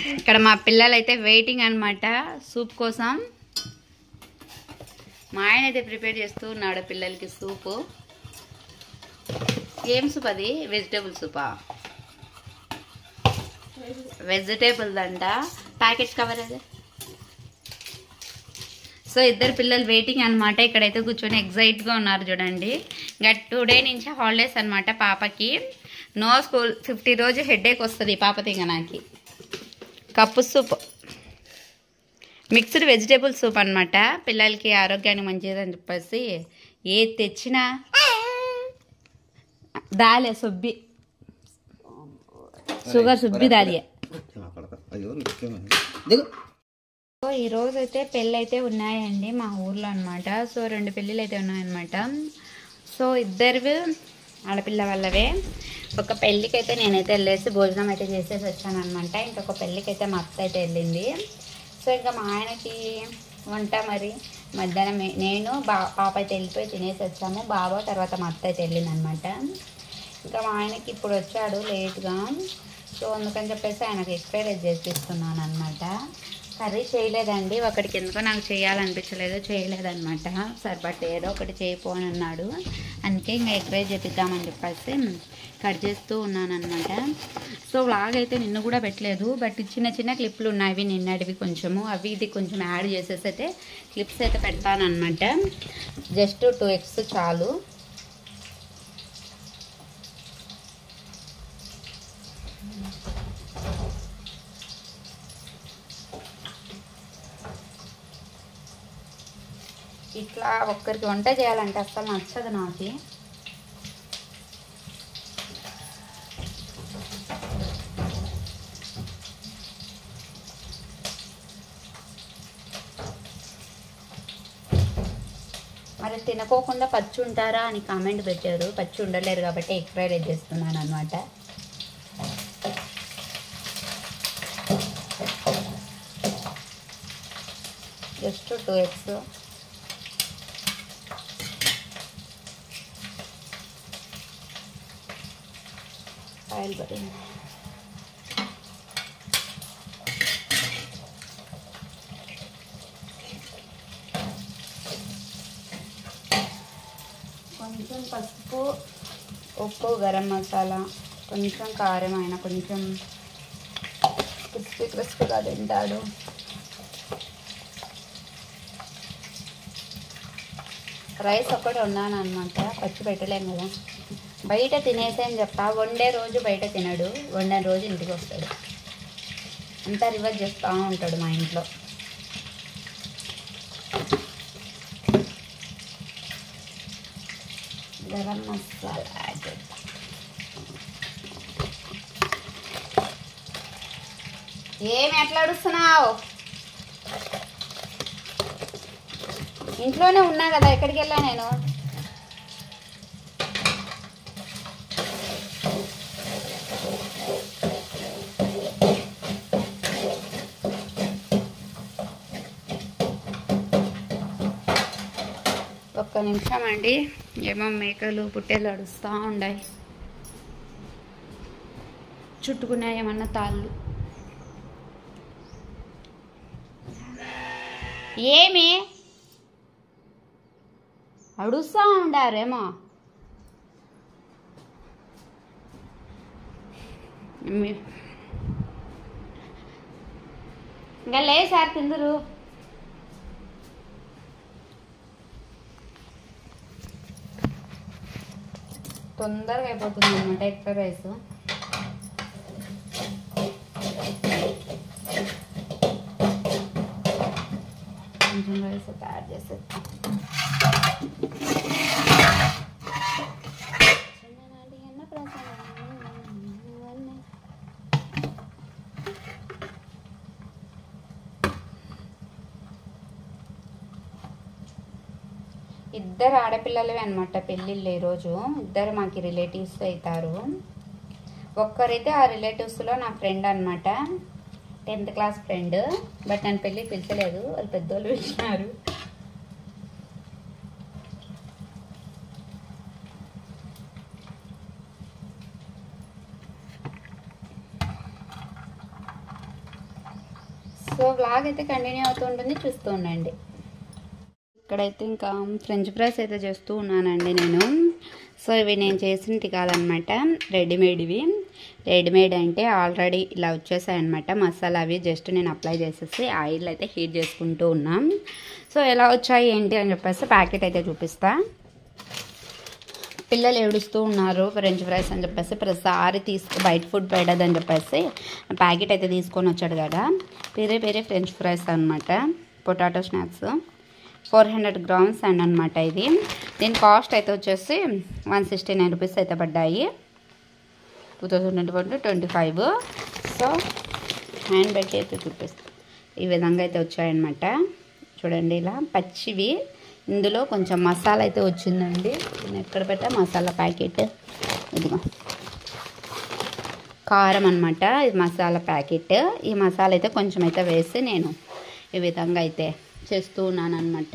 ఇక్కడ మా పిల్లలు అయితే వెయిటింగ్ అనమాట సూప్ కోసం. మా ఆయన అయితే ప్రిపేర్ చేస్తూ ఉన్నాడు పిల్లలకి సూపు. ఏం సూప్ అది? వెజిటేబుల్ సూపా? వెజిటేబుల్ అంట. ప్యాకెట్ కవర్ అది. సో ఇద్దరు పిల్లలు వెయిటింగ్ అనమాట. ఇక్కడైతే కూర్చొని ఎగ్జైట్గా ఉన్నారు చూడండి. ఇంకా 2 days నుంచి హాలిడేస్ అనమాట పాపకి. No school. 50 రోజు హెడేక్ వస్తుంది పాప తినడానికి. Cup soup, mixed vegetable soup అనమాట. పిల్లలకి ఆరోగ్యానికి మంచిదని చెప్పేసి ఏది తెచ్చినా దాలే సుబ్బి షుగర్ సుబ్బి దాలియే. ఈరోజు అయితే పెళ్ళి అయితే ఉన్నాయండి మా ఊర్లో అనమాట. సో 2 పెళ్ళిళ్ళు అయితే ఉన్నాయన్నమాట. సో ఇద్దరు ఆడపిల్ల వాళ్ళవే. ఒక పెళ్ళికి అయితే నేనైతే వెళ్ళేసి భోజనం అయితే చేసేసి వచ్చాను అనమాట. ఇంకొక పెళ్ళికి అయితే మా అత్త అయితే వెళ్ళింది. సో ఇంకా మా ఆయనకి వంట మరి మధ్యాహ్నం నేను పాప అయితే వెళ్ళిపోయి తినేసి వచ్చాము. బాబా తర్వాత మా అత్త అయితే వెళ్ళింది అనమాట. ఇంకా మా ఆయనకి ఇప్పుడు వచ్చాడు లేట్గా. సో అందుకని చెప్పేసి ఆయనకు ఎక్స్పైర్ చేసిస్తున్నాను అనమాట. కర్రీ చేయలేదండి, ఒకటికి ఎందుకో నాకు చేయాలనిపించలేదు, చేయలేదన్నమాట. సరే బట్ ఏదో ఒకటి చేయపోని అన్నాడు. అందుకే ఇంకా ఎగ్ రైస్ చేపిద్దామని చెప్పేసి కట్ చేస్తూ ఉన్నాను అనమాట. సో వ్లాగ్ అయితే నిన్ను కూడా పెట్టలేదు, బట్ చిన్న చిన్న క్లిప్లు ఉన్నాయి నిన్నటివి కొంచెము, అవి ఇది కొంచెం యాడ్ చేసేసి అయితే క్లిప్స్ అయితే పెడతాను అనమాట. జస్ట్ 2 eggs చాలు. ఇట్లా ఒక్కరికి వంట చేయాలంటే అసలు నచ్చదు నాకు. మరి తినకోకుండా పచ్చి ఉంటారా అని కామెంట్ పెట్టారు. పచ్చి ఉండలేరు కాబట్టి ఎగ్ ఫ్రైడ్ రైస్ చేస్తున్నాను అనమాట. Just 2 eggs. ఆయిల్ పడింది. కొంచెం పసుపు, ఉప్పు, గరం మసాలా, కొంచెం కారం, అయినా కొంచెం క్రిస్పీగా తింటాడు. రైస్ ఒక్కటి ఉన్నాను అనమాట, పచ్చి పెట్టలేము కదా. బయట తినేసేని చెప్తా, వండే రోజు బయట తినడు, వండే రోజు ఇంటికి వస్తాడు. అంతా రివర్స్ చేస్తూ ఉంటాడు మా ఇంట్లో. గరం మసాలా యాడ్ చేద్దాం. ఏమి ఎట్లా అడుస్తున్నావు? ఇంట్లోనే ఉన్నా కదా, ఎక్కడికి వెళ్ళా నేను? ఒక్క నిమిషం అండి, ఏమో మేకలు పుట్టేలు అడుస్తూ ఉన్నాయి, చుట్టుకున్నాయి ఏమన్నా తాళ్ళు. ఏమి అడుస్తూ ఉండారేమో. ఇంకా లే సార్ తిందురు. తొందరగా అయిపోతుంది అన్నమాట ఎగ్ రైస్. కొంచెం రైస్ అయితే యాడ్ చేసేస్తాం. ఇద్దరు ఆడపిల్లలే అనమాట పెళ్ళిళ్ళు ఈరోజు. ఇద్దరు మాకు రిలేటివ్స్ అవుతారు. ఒక్కరైతే ఆ రిలేటివ్స్లో నా ఫ్రెండ్ అనమాట, 10th క్లాస్ ఫ్రెండ్. బట్ నన్ను పెళ్ళికి పిలిచలేదు, వాళ్ళు పెద్దోళ్ళు పిలిచినారు. సో వ్లాగ్ అయితే కంటిన్యూ అవుతూ ఉంటుంది, చూస్తూ ఉండండి. ఇక్కడైతే ఇంకా ఫ్రెంచ్ ఫ్రైస్ అయితే చేస్తూ ఉన్నానండి నేను. సో ఇవి నేను చేసినవి కాదనమాట, రెడీమేడ్ అంటే ఆల్రెడీ ఇలా వచ్చేసాయన్నమాట. మసాలా అవి జస్ట్ నేను అప్లై చేసేసి ఆయిల్ అయితే హీట్ చేసుకుంటూ ఉన్నాం. సో ఎలా వచ్చాయి ఏంటి అని చెప్పేసి ప్యాకెట్ అయితే చూపిస్తా. పిల్లలు ఏడుస్తూ ఉన్నారు ఫ్రెంచ్ ఫ్రైస్ అని చెప్పేసి, ప్రతిసారి బయట ఫుడ్ పెట్టదని చెప్పేసి ప్యాకెట్ అయితే తీసుకొని వచ్చాడు కదా. వేరే ఫ్రెంచ్ ఫ్రైస్ అనమాట, పొటాటో స్నాక్స్ 400 grams అండ్ అనమాట ఇది. దీని కాస్ట్ అయితే వచ్చేసి 169 రూపీస్ అయితే పడ్డాయి, 2024-25. సో హ్యాండ్ పెట్టి అయితే చూపిస్తాను, ఈ విధంగా అయితే వచ్చాయన్నమాట. చూడండి ఇలా పచ్చివి. ఇందులో కొంచెం మసాలా అయితే వచ్చిందండి. నేను ఎక్కడ పెట్టా మసాలా ప్యాకెట్, ఇదిగో కారం అనమాట, ఇది మసాలా ప్యాకెట్. ఈ మసాలా అయితే కొంచెం అయితే వేసి నేను ఈ విధంగా అయితే చేస్తూ ఉన్నాను అనమాట.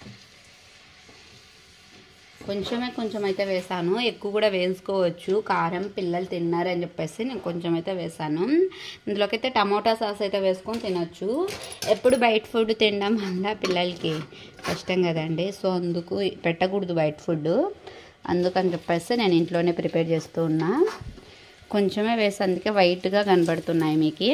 కొంచెం అయితే వేసాను, ఎక్కువ కూడా వేసుకోవచ్చు, కారం పిల్లలు తిన్నారని చెప్పేసి నేను కొంచెం అయితే వేసాను. ఇందులోకి అయితే టమోటా సాస్ అయితే వేసుకొని తినొచ్చు. ఎప్పుడు బయట ఫుడ్ తినడం వల్ల పిల్లలకి కష్టం కదండి. సో అందుకు పెట్టకూడదు బయట ఫుడ్, అందుకని చెప్పేసి నేను ఇంట్లోనే ప్రిపేర్ చేస్తూ ఉన్నా. కొంచెమే వేసి అందుకే వైట్గా కనబడుతున్నాయి మీకు.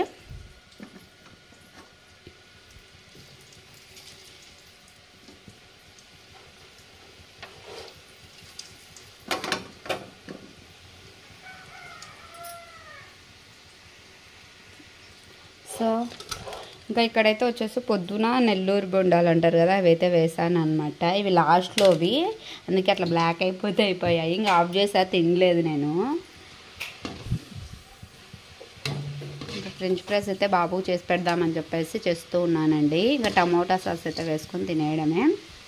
సో ఇంకా ఇక్కడైతే వచ్చేసి పొద్దున నెల్లూరు బొండాలు అంటారు కదా, అవి అయితే వేసాను అనమాట. ఇవి లాస్ట్లోవి, అందుకే అట్లా బ్లాక్ అయిపోయాయి. ఇంకా ఆఫ్ చేసా, తినలేదు నేను. ఇంకా ఫ్రెంచ్ ఫ్రైస్ అయితే బాబు చేసి పెడదామని చెప్పేసి చేస్తూ ఉన్నానండి. ఇంకా టమోటా సాస్ అయితే వేసుకొని తినేయడమే.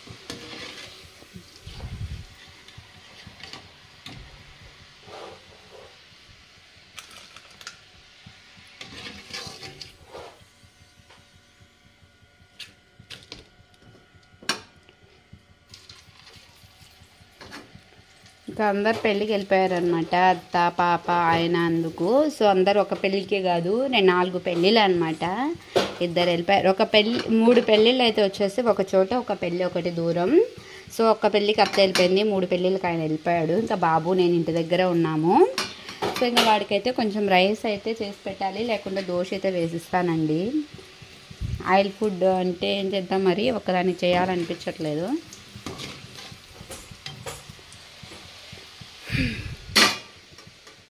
ఇంకా అందరు పెళ్ళికి వెళ్ళిపోయారనమాట, అత్త పాప ఆయన అందుకు. సో అందరు ఒక పెళ్ళికే కాదు, నేను 4 పెళ్ళిళ్ళు అనమాట. ఇద్దరు వెళ్ళిపోయారు. 3 పెళ్ళిళ్ళు అయితే వచ్చేసి ఒక చోట, ఒక పెళ్ళి ఒకటి దూరం. సో ఒక్క పెళ్ళికి అత్త వెళ్ళిపోయింది, 3 పెళ్ళిళ్ళకి ఆయన వెళ్ళిపోయాడు. ఇంకా బాబు నేను ఇంటి దగ్గర ఉన్నాము. సో ఇంకా వాడికైతే కొంచెం రైస్ అయితే చేసి పెట్టాలి, లేకుంటే దోశ అయితే వేసిస్తానండి. ఆయిల్ ఫుడ్ అంటే ఏం చేద్దాం మరి, ఒక్కదానికి చేయాలనిపించట్లేదు.